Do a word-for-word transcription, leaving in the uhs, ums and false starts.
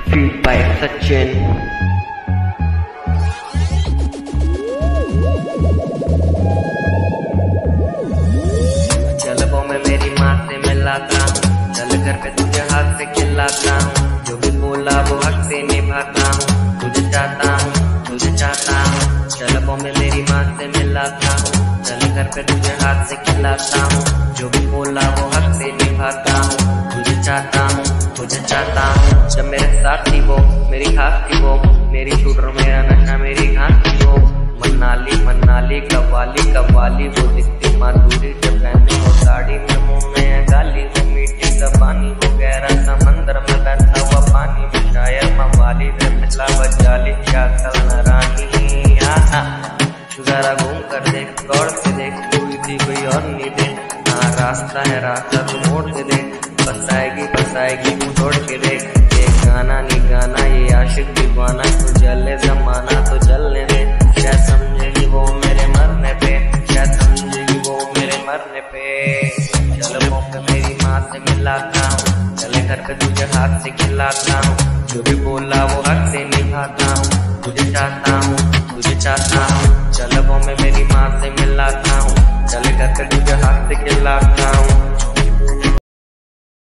Feed by Sachin. चल वो मैं मेरी माँ से मिलाता हूँ, चल घर पे तुझे हाथ से खिलाता हूँ, जो भी बोला वो हक से निभाता हूँ, तुझे चाहता हूँ तुझे चाहता हूँ। चल वो मैं मेरी माँ से मिलाता हूँ, चल घर पे तुझे हाथ से खिलाता हूँ, जो भी बोला वो हक से निभाता हूँ, तुझे चाहता हूँ तुझे चाहता हूँ। जब मेरे साथ थी वो मेरी खास थी वो, मेरी शूटर मेरा नशा मेरी घास थी वो, मनाली मनाली कवाली कवाली वो दिखती माधुरी जब पहने वो साड़ी में, मुंह में गाली वो मीठी जबानी, वो गहरा समंदर में बहता हुआ पानी, में शायर मवाली में मिला बजाली क्या कलना रानी। जरा घूम कर देख गौर से देख, कोई थी कोई और नहीं दे, हाँ रास्ता है रास्ता तू मोड़ के देख, बसाएगी बसाएगी तू छोड़ के देख, ये गाना नहीं गाना ये आशिक दीवाना, तू जले जमाना तो चलने दे, शायद समझेगी वो मेरे मरने पे, शायद समझेगी वो मेरे मरने पे। चल वो मैं मेरी माँ से मिलाता हूँ, चले घर पे तुझे हाथ से खिलाता हूँ, जो भी बोला वो हक से निभाता हूँ, तुझे चाहता हूँ तुझे चाहता हूँ। चल वो मैं मेरी माँ से मिलाता हूँ, चले घर पे तुझे हाथ से खिलाता हूँ।